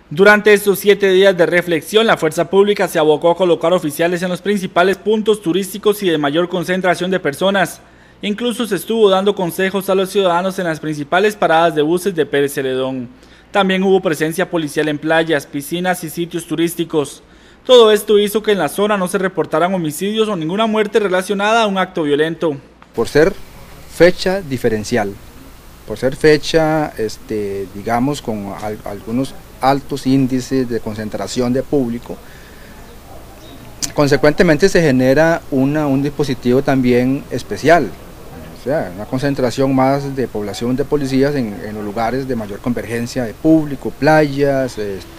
Durante estos 7 días de reflexión, la fuerza pública se abocó a colocar oficiales en los principales puntos turísticos y de mayor concentración de personas. Incluso se estuvo dando consejos a los ciudadanos en las principales paradas de buses de Pérez Celedón. También hubo presencia policial en playas, piscinas y sitios turísticos. Todo esto hizo que en la zona no se reportaran homicidios o ninguna muerte relacionada a un acto violento. Por ser fecha diferencial, por ser fecha, digamos, con algunos altos índices de concentración de público, consecuentemente se genera un dispositivo también especial, o sea, una concentración más de población de policías en los lugares de mayor convergencia de público, playas,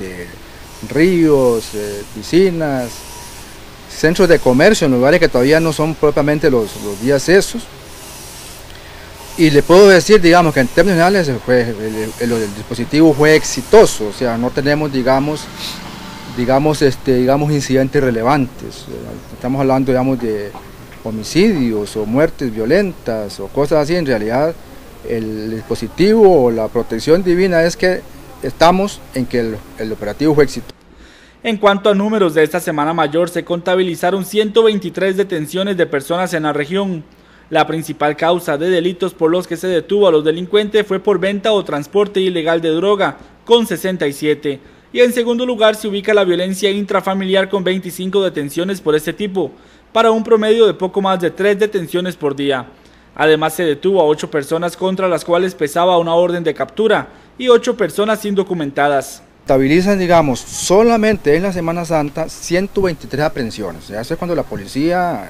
ríos, piscinas, centros de comercio, en lugares que todavía no son propiamente los días esos. Y le puedo decir, digamos, que en términos generales el dispositivo fue exitoso, o sea, no tenemos, digamos, incidentes relevantes. Estamos hablando, digamos, de homicidios o muertes violentas o cosas así. En realidad, el dispositivo o la protección divina es que estamos en que el operativo fue exitoso. En cuanto a números de esta Semana Mayor, se contabilizaron 123 detenciones de personas en la región. La principal causa de delitos por los que se detuvo a los delincuentes fue por venta o transporte ilegal de droga, con 67. Y en segundo lugar se ubica la violencia intrafamiliar con 25 detenciones por este tipo, para un promedio de poco más de 3 detenciones por día. Además se detuvo a 8 personas contra las cuales pesaba una orden de captura y 8 personas indocumentadas. Estabilizan, digamos, solamente en la Semana Santa 123 aprehensiones. Eso es cuando la policía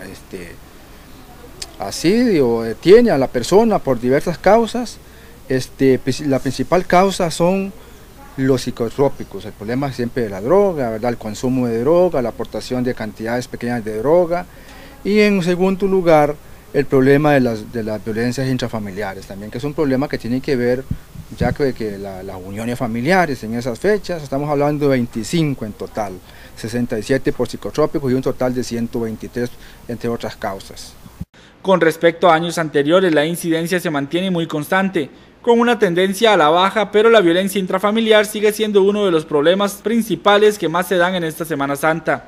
así o detiene a la persona por diversas causas. La principal causa son los psicotrópicos, el problema siempre de la droga, ¿verdad? El consumo de droga, la aportación de cantidades pequeñas de droga, y en segundo lugar el problema de las violencias intrafamiliares también, que es un problema que tiene que ver ya que las uniones familiares en esas fechas. Estamos hablando de 25 en total, 67 por psicotrópicos y un total de 123 entre otras causas. Con respecto a años anteriores, la incidencia se mantiene muy constante, con una tendencia a la baja, pero la violencia intrafamiliar sigue siendo uno de los problemas principales que más se dan en esta Semana Santa.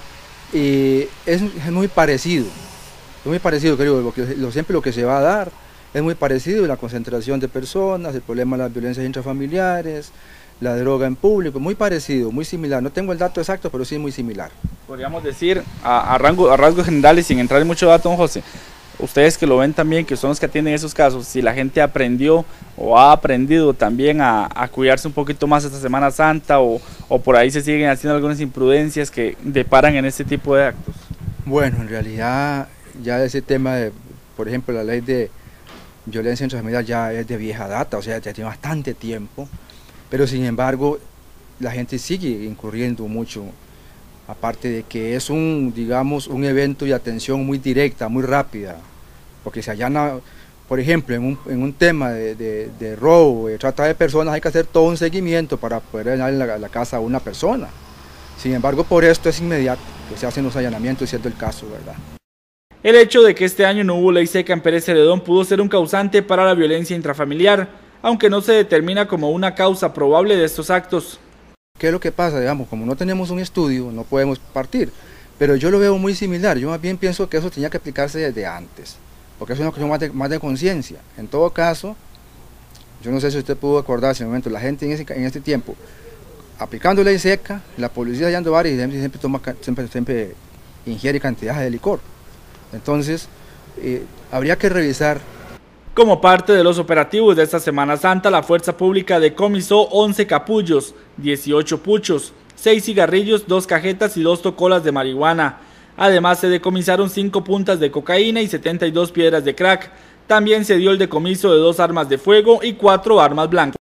Es muy parecido, creo, siempre lo que se va a dar es muy parecido: la concentración de personas, el problema de las violencias intrafamiliares, la droga en público, muy parecido, muy similar. No tengo el dato exacto, pero sí muy similar. Podríamos decir, a rasgos generales, sin entrar en mucho dato, don José, ustedes que lo ven también, que son los que atienden esos casos, si la gente aprendió o ha aprendido también a cuidarse un poquito más esta Semana Santa, o por ahí se siguen haciendo algunas imprudencias que deparan en este tipo de actos. Bueno, en realidad ya ese tema de, por ejemplo, la ley de violencia intrafamiliar ya es de vieja data, o sea, ya tiene bastante tiempo, pero sin embargo la gente sigue incurriendo mucho, aparte de que es un evento de atención muy directa, muy rápida, porque se allana, por ejemplo, en un tema de robo, de trata de personas, hay que hacer todo un seguimiento para poder llenar a la casa a una persona. Sin embargo, por esto es inmediato que se hacen los allanamientos, siendo el caso, ¿verdad? El hecho de que este año no hubo ley seca en Pérez Celedón pudo ser un causante para la violencia intrafamiliar, aunque no se determina como una causa probable de estos actos. ¿Qué es lo que pasa? Digamos, como no tenemos un estudio, no podemos partir, pero yo lo veo muy similar. Yo más bien pienso que eso tenía que aplicarse desde antes, porque es una cuestión más de conciencia. En todo caso, yo no sé si usted pudo acordarse en el momento, la gente en este tiempo, aplicando ley seca, la policía hallando bares y siempre ingiere cantidades de licor. Entonces, habría que revisar. Como parte de los operativos de esta Semana Santa, la Fuerza Pública decomisó 11 capullos, 18 puchos, 6 cigarrillos, 2 cajetas y 2 tocolas de marihuana. Además se decomisaron 5 puntas de cocaína y 72 piedras de crack. También se dio el decomiso de 2 armas de fuego y 4 armas blancas.